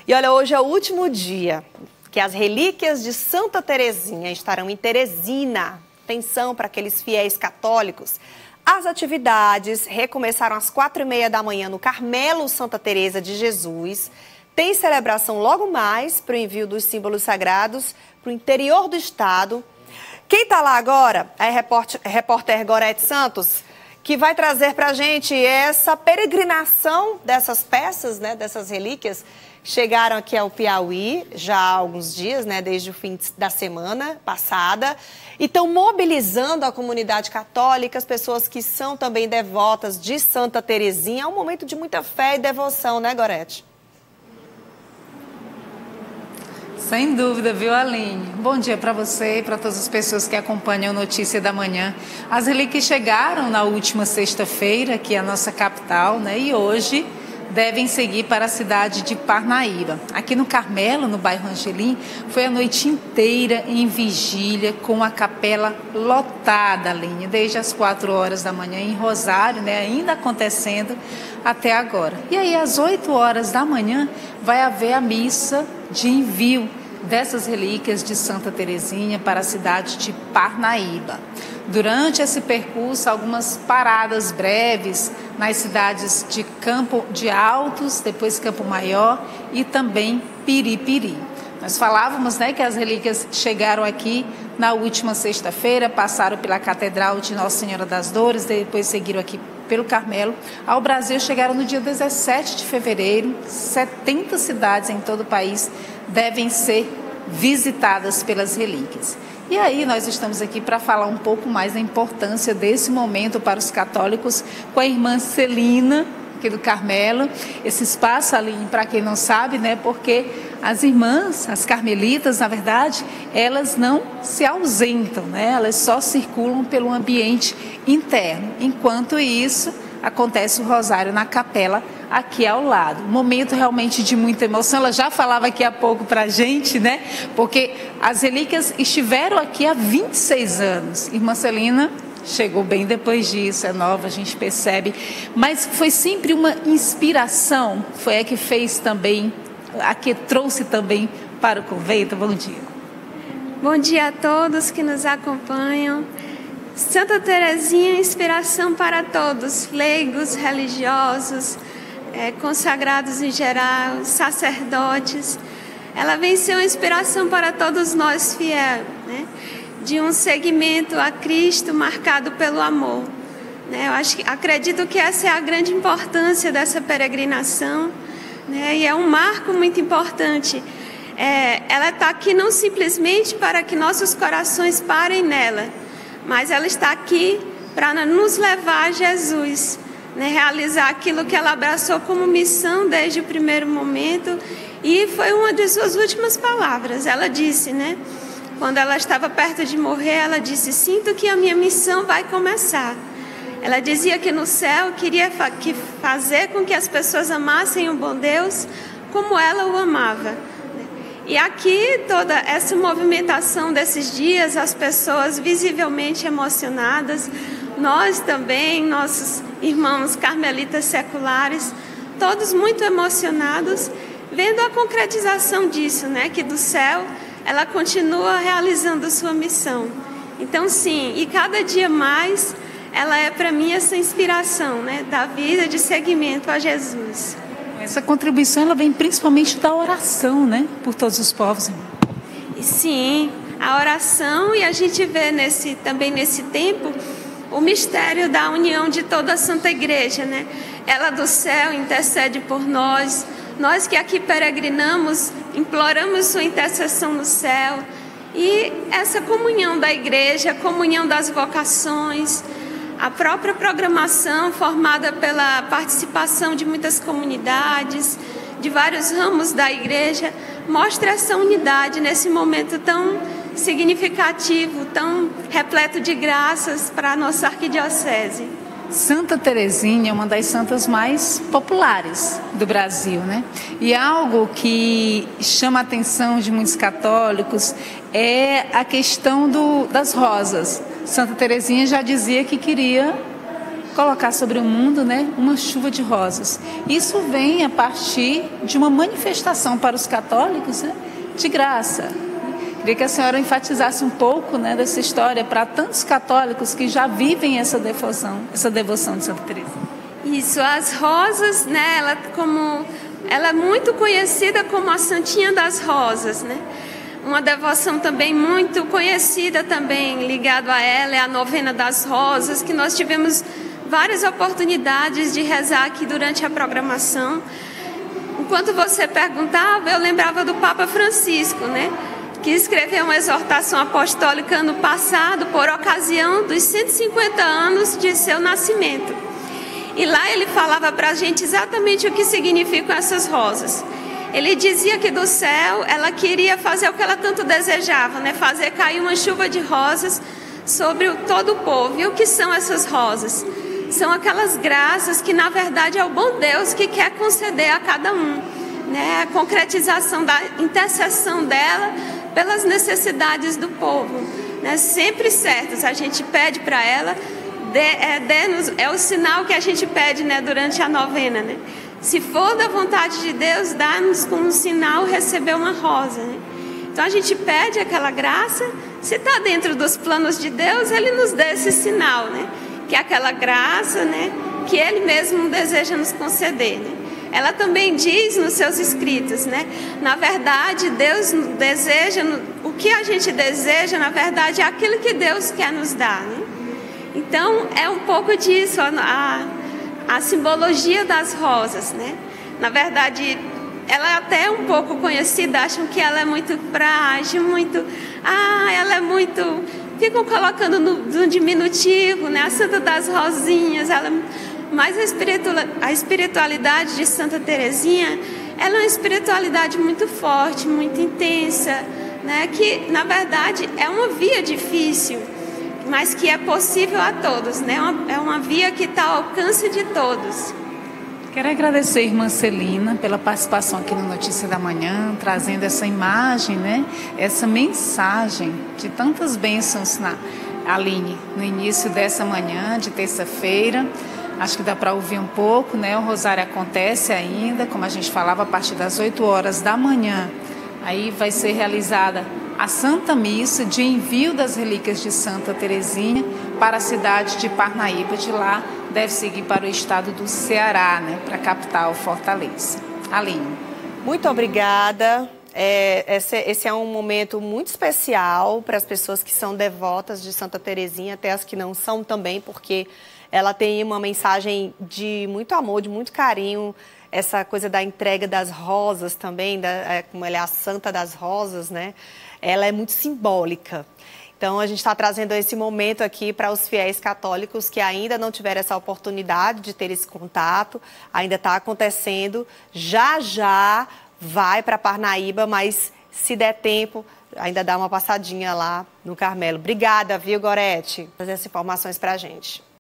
E olha, hoje é o último dia que as relíquias de Santa Terezinha estarão em Teresina. Atenção para aqueles fiéis católicos. As atividades recomeçaram às 4h30 da manhã no Carmelo Santa Teresa de Jesus. Tem celebração logo mais para o envio dos símbolos sagrados para o interior do estado. Quem está lá agora é a repórter Gorete Santos, que vai trazer para a gente essa peregrinação dessas peças, né, dessas relíquias. Chegaram aqui ao Piauí já há alguns dias, né, desde o fim da semana passada, e estão mobilizando a comunidade católica, as pessoas que são também devotas de Santa Terezinha. É um momento de muita fé e devoção, né, Gorete? Sem dúvida, viu, Aline? Bom dia para você e para todas as pessoas que acompanham Notícia da Manhã. As relíquias chegaram na última sexta-feira, que é a nossa capital, né? E hoje devem seguir para a cidade de Parnaíba. Aqui no Carmelo, no bairro Angelim, foi a noite inteira em vigília, com a capela lotada, Aline, desde as 4 horas da manhã em Rosário, né? Ainda acontecendo até agora. E aí, às 8 horas da manhã, vai haver a missa de envio dessas relíquias de Santa Terezinha para a cidade de Parnaíba. Durante esse percurso, algumas paradas breves nas cidades de Campo de Altos, depois Campo Maior e também Piripiri. Nós falávamos, né, que as relíquias chegaram aqui na última sexta-feira, passaram pela Catedral de Nossa Senhora das Dores, depois seguiram aqui pelo Carmelo. Ao Brasil chegaram no dia 17 de fevereiro. 70 cidades em todo o país devem ser visitadas pelas relíquias. E aí nós estamos aqui para falar um pouco mais da importância desse momento para os católicos com a irmã Celina, aqui do Carmelo. Esse espaço ali, para quem não sabe, né, porque as irmãs, as carmelitas, na verdade, elas não se ausentam, né, elas só circulam pelo ambiente interno. Enquanto isso, acontece o rosário na capela aqui ao lado. Um momento realmente de muita emoção. Ela já falava aqui há pouco para a gente, né? Porque as relíquias estiveram aqui há 26 anos. Irmã Celina chegou bem depois disso, é nova, a gente percebe. Mas foi sempre uma inspiração. Foi a que fez também, a que trouxe também para o convento. Bom dia. Bom dia a todos que nos acompanham. Santa Terezinha é inspiração para todos, leigos, religiosos, consagrados em geral, sacerdotes. Ela vem ser uma inspiração para todos nós fiéis, né? De um seguimento a Cristo marcado pelo amor, né? Acredito que essa é a grande importância dessa peregrinação, né? E é um marco muito importante. Ela está aqui não simplesmente para que nossos corações parem nela, mas ela está aqui para nos levar a Jesus, né? Realizar aquilo que ela abraçou como missão desde o primeiro momento. E foi uma de suas últimas palavras. Ela disse, né? Quando ela estava perto de morrer, ela disse: sinto que a minha missão vai começar. Ela dizia que no céu queria fazer com que as pessoas amassem o bom Deus como ela o amava. E aqui toda essa movimentação desses dias, as pessoas visivelmente emocionadas, nós também, nossos irmãos carmelitas seculares, todos muito emocionados, vendo a concretização disso, né? Que do céu ela continua realizando sua missão. Então sim, e cada dia mais ela é para mim essa inspiração, né? Da vida de seguimento a Jesus. Essa contribuição ela vem principalmente da oração, né? Por todos os povos. Sim, a oração, e a gente vê também nesse tempo o mistério da união de toda a Santa Igreja, né? Ela do céu intercede por nós. Nós que aqui peregrinamos, imploramos sua intercessão no céu. E essa comunhão da igreja, a comunhão das vocações, a própria programação formada pela participação de muitas comunidades, de vários ramos da igreja, mostra essa unidade nesse momento tão significativo, tão repleto de graças para a nossa arquidiocese. Santa Terezinha é uma das santas mais populares do Brasil, né? E algo que chama a atenção de muitos católicos é a questão das rosas. Santa Terezinha já dizia que queria colocar sobre o mundo, né, uma chuva de rosas. Isso vem a partir de uma manifestação para os católicos, né, de graça. Queria que a senhora enfatizasse um pouco, né, dessa história para tantos católicos que já vivem essa devoção de Santa Teresa. Isso, as rosas, né, ela é muito conhecida como a Santinha das Rosas, né? Uma devoção também muito conhecida também ligado a ela é a Novena das Rosas, que nós tivemos várias oportunidades de rezar aqui durante a programação. Enquanto você perguntava, eu lembrava do Papa Francisco, né? Que escreveu uma exortação apostólica ano passado por ocasião dos 150 anos de seu nascimento. E lá ele falava para a gente exatamente o que significam essas rosas. Ele dizia que do céu ela queria fazer o que ela tanto desejava, né? Fazer cair uma chuva de rosas sobre todo o povo. E o que são essas rosas? São aquelas graças que na verdade é o bom Deus que quer conceder a cada um, né? A concretização da intercessão dela pelas necessidades do povo, né? Sempre certas. A gente pede para ela, é o sinal que a gente pede, né, durante a novena, né? Se for da vontade de Deus, dá-nos como sinal receber uma rosa, né? Então a gente pede aquela graça, se está dentro dos planos de Deus, Ele nos dá esse sinal, né? Que é aquela graça, né, que Ele mesmo deseja nos conceder, né? Ela também diz nos seus escritos, né? Na verdade, Deus deseja, o que a gente deseja, na verdade, é aquilo que Deus quer nos dar, né? Então é um pouco disso, a simbologia das rosas, né? Na verdade, ela é até um pouco conhecida, acham que ela é muito frágil, ela é muito... Ficam colocando no diminutivo, né? A Santa das Rosinhas, mas a espiritualidade de Santa Teresinha, ela é uma espiritualidade muito forte, muito intensa, né? Que, na verdade, é uma via difícil, mas que é possível a todos, né? É uma via que está ao alcance de todos. Quero agradecer a irmã Celina pela participação aqui no Notícia da Manhã, trazendo essa imagem, né? Essa mensagem de tantas bênçãos Aline, no início dessa manhã de terça-feira. Acho que dá para ouvir um pouco, né? O rosário acontece ainda, como a gente falava, a partir das 8 horas da manhã. Aí vai ser realizada a Santa Missa de envio das relíquias de Santa Teresinha para a cidade de Parnaíba. De lá deve seguir para o estado do Ceará, né, para a capital Fortaleza. Aline. Muito obrigada. Esse é um momento muito especial para as pessoas que são devotas de Santa Teresinha, até as que não são também, porque ela tem uma mensagem de muito amor, de muito carinho. Essa coisa da entrega das rosas também, como ela é a Santa das Rosas, né? Ela é muito simbólica. Então, a gente está trazendo esse momento aqui para os fiéis católicos que ainda não tiveram essa oportunidade de ter esse contato. Ainda está acontecendo. Já vai para Parnaíba, mas se der tempo, ainda dá uma passadinha lá no Carmelo. Obrigada, viu, Gorete, por trazer essas informações para a gente.